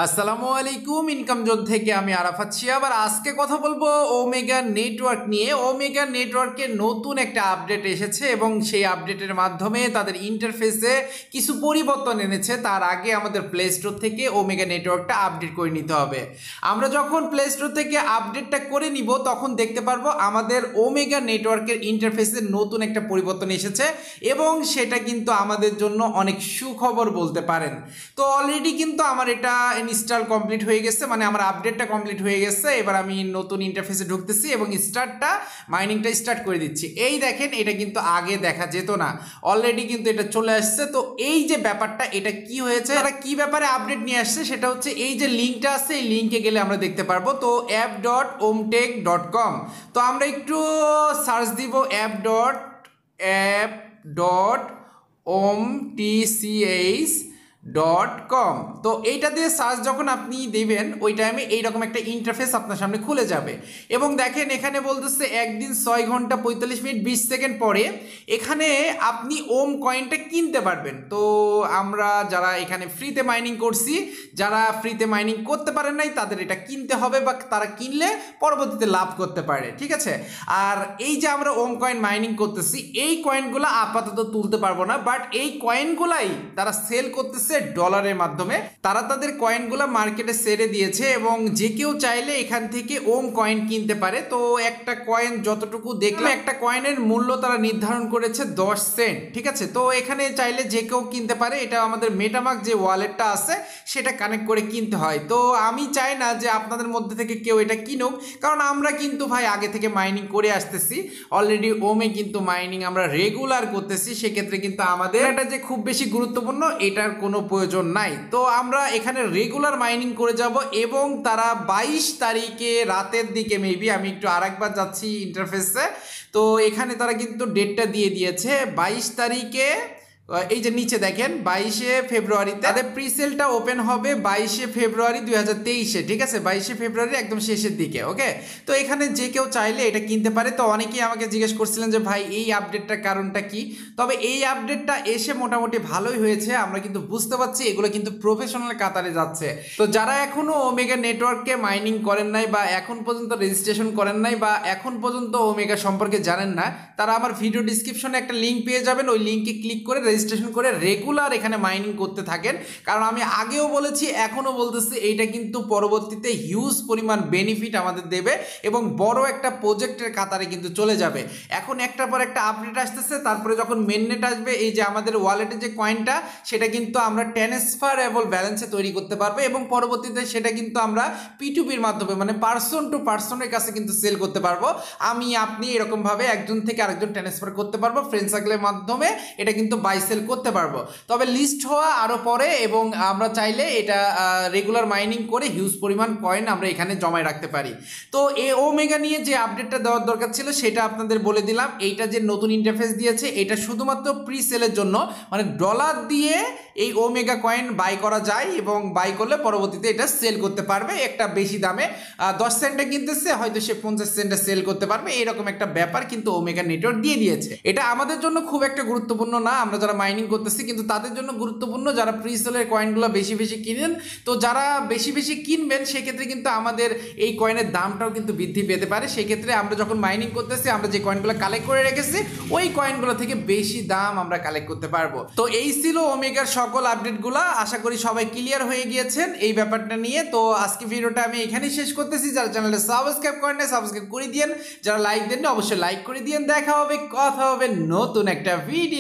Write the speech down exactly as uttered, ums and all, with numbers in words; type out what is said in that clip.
আসসালামু আলাইকুম income zone থেকে আমি আরাফাত শিহাব। আর আজকে কথা বলবো ওমেগা নেটওয়ার্ক নিয়ে। ওমেগা নেটওয়ার্কের নতুন একটা আপডেট এসেছে এবং সেই আপডেটের মাধ্যমে তাদের ইন্টারফেসে কিছু পরিবর্তন এনেছে। তার আগে আমাদের প্লে স্টোর থেকে ওমেগা নেটওয়ার্কটা আপডেট করে নিতে হবে। আমরা যখন প্লে স্টোর থেকে আপডেটটা করে নিব তখন দেখতে পারবো আমাদের ওমেগা নেটওয়ার্কের ইন্টারফেসে নতুন একটা পরিবর্তন এসেছে এবং সেটা কিন্তু আমাদের জন্য অনেক সুখবর বলতে পারেন। তো অলরেডি কিন্তু আমার এটা ইনস্টল কমপ্লিট হয়ে গেছে, মানে আমার আপডেটটা কমপ্লিট হয়ে গেছে। এবার আমি নতুন ইন্টারফেসে ঢুকতেছি এবং স্টার্টটা মাইনিংটা স্টার্ট করে দিচ্ছি। এই দেখেন, এটা কিন্তু আগে দেখা যেত না, অলরেডি কিন্তু এটা চলে আসছে। তো এই যে ব্যাপারটা, এটা কি হয়েছে, তারা কি ব্যাপারে আপডেট নিয়ে আসছে সেটা হচ্ছে এই যে লিঙ্কটা আছে, এই লিঙ্কে গেলে আমরা দেখতে পারবো। তো app dot omtech dot com. তো আমরা একটু সার্চ দিব app dot app dot om T C H dot com. তো এইটা দিয়ে সার্চ যখন আপনি দেবেন ওই টাইমে এইরকম একটা ইন্টারফেস আপনার সামনে খুলে যাবে এবং দেখেন এখানে বলতেছে একদিন ছয় ঘন্টা পঁয়তাল্লিশ মিনিট বিশ সেকেন্ড পরে এখানে আপনি ওম কয়েনটা কিনতে পারবেন। তো আমরা যারা এখানে ফ্রিতে মাইনিং করছি, যারা ফ্রিতে মাইনিং করতে পারেন নাই তাদের এটা কিনতে হবে বা তারা কিনলে পরবর্তীতে লাভ করতে পারে, ঠিক আছে। আর এই যে আমরা ওম কয়েন মাইনিং করতেছি, এই কয়েনগুলো আপাতত তুলতে পারবো না, বাট এই কয়েনগুলাই তারা সেল করতেছে ডলারের মাধ্যমে। তারা তাদের কয়েনগুলো মার্কেটে ছেড়ে দিয়েছে এবং যে কেউ চাইলে এখান থেকে ওম কয়েন কিনতে পারে। তো একটা কয়েন যতটুকু দেখলে, একটা কয়েনের মূল্য তারা নির্ধারণ করেছে দশ সেন্ট, ঠিক আছে। তো এখানে চাইলে যে কেউ কিনতে পারে। এটা আমাদের মেটামার্ক যে ওয়ালেটটা আছে সেটা কানেক্ট করে কিনতে হয়। তো আমি চাই না যে আপনাদের মধ্যে থেকে কেউ এটা কিনুক, কারণ আমরা কিন্তু ভাই আগে থেকে মাইনিং করে আসতেছি। অলরেডি ওমে কিন্তু মাইনিং আমরা রেগুলার করতেছি, সেক্ষেত্রে কিন্তু আমাদের এটা যে খুব বেশি গুরুত্বপূর্ণ এটার কোনো প্রয়োজন নাই। তো আমরা এখানে রেগুলার মাইনিং করে যাব এবং তারা বাইশ তারিখে রাতের দিকে, মেবি আমি একটু আরেকবার যাচ্ছি ইন্টারফেসে, তো এখানে তারা কিন্তু ডেটটা দিয়ে দিয়েছে বাইশ তারিখে। এই যে নিচে দেখেন বাইশে ফেব্রুয়ারিতে তাদের প্রিসেলটা ওপেন হবে বাইশে ফেব্রুয়ারি দুই হাজার তেইশে, ঠিক আছে, বাইশে ফেব্রুয়ারি একদম শেষের দিকে। ওকে, তো এখানে যে কেউ চাইলে এটা কিনতে পারে। তো অনেকেই আমাকে জিজ্ঞেস করছিলেন যে ভাই এই আপডেটটার কারণটা কি। তবে এই আপডেটটা এসে মোটামুটি ভালোই হয়েছে। আমরা কিন্তু বুঝতে পারছি এগুলো কিন্তু প্রফেশনাল কাতারে যাচ্ছে। তো যারা এখনো ওমেগা নেটওয়ার্কে মাইনিং করেন নাই বা এখন পর্যন্ত রেজিস্ট্রেশন করেন নাই বা এখন পর্যন্ত ওমেগা সম্পর্কে জানেন না, তারা আমার ভিডিও ডিসক্রিপশনে একটা লিঙ্ক পেয়ে যাবেন। ওই লিঙ্কে ক্লিক করে রেজিস্ট্রেশন করে রেগুলার এখানে মাইনিং করতে থাকেন। কারণ আমি আগেও বলেছি, এখনো বলতেছি, এইটা কিন্তু পরবর্তীতে হিউজ পরিমাণ বেনিফিট আমাদের দেবে এবং বড় একটা প্রজেক্টের কাতারে কিন্তু চলে যাবে। এখন একটার পর একটা আপডেট আসতেছে, তারপরে যখন মেননেট আসবে, এই যে আমাদের ওয়ালেটে যে কয়েনটা সেটা কিন্তু আমরা ট্রান্সফারেবল ব্যালেন্সে তৈরি করতে পারবো এবং পরবর্তীতে সেটা কিন্তু আমরা পি টু পির মাধ্যমে, মানে পার্সন টু পার্সনের কাছে কিন্তু সেল করতে পারবো। আমি আপনি এরকমভাবে একজন থেকে আরেকজন ট্রান্সফার করতে পারবো ফ্রেন্ড সার্কেলের মাধ্যমে। এটা কিন্তু বাই সেল করতে পারবো। তবে লিস্ট হওয়া আরো পরে এবং আমরা চাইলে এটা রেগুলার মাইনিং করে হিউজ পরিমাণ কয়েন আমরা এখানে জমায় রাখতে পারি। তো এই ওমেগা নিয়ে যে আপডেটটা দেওয়ার দরকার ছিল সেটা আপনাদের বলে দিলাম। এইটা যে নতুন ইন্টারফেস দিয়েছে এটা শুধুমাত্র প্রি সেলের জন্য, মানে ডলার দিয়ে এই ওমেগা কয়েন বাই করা যায় এবং বাই করলে পরবর্তীতে এটা সেল করতে পারবে একটা বেশি দামে। দশ সেন্টে কিনতেছে, হয়তো সে পঞ্চাশ সেন্টে সেল করতে পারবে, এরকম একটা ব্যাপার কিন্তু ওমেগা নেটওয়ার্ক দিয়ে দিয়েছে। এটা আমাদের জন্য খুব একটা গুরুত্বপূর্ণ না, আমরা যারা মাইনিং করতেছি, কিন্তু তাদের জন্য গুরুত্বপূর্ণ যারা প্রি সেলের কয়েনগুলো বেশি বেশি কিনেন। তো যারা বেশি বেশি কিনবেন সেক্ষেত্রে কিন্তু আমাদের এই কয়েনের দামটাও কিন্তু বৃদ্ধি পেতে পারে। সেক্ষেত্রে আমরা যখন মাইনিং করতেছি, আমরা যে কয়েনগুলো কালেক্ট করে রেখেছি ওই কয়েনগুলো থেকে বেশি দাম আমরা কালেক্ট করতে পারবো। তো এই ছিল ওমেগার সকল আপডেটগুলো। আশা করি সবাই ক্লিয়ার হয়ে গিয়েছেন এই ব্যাপারটা নিয়ে। তো আজকে ভিডিওটা আমি এখানেই শেষ করতেছি। যারা চ্যানেলে সাবস্ক্রাইব করেন না সাবস্ক্রাইব করে দিয়েন, যারা লাইক দেন অবশ্যই লাইক করে দিয়েন। দেখা হবে, কথা হবে নতুন একটা ভিডিও।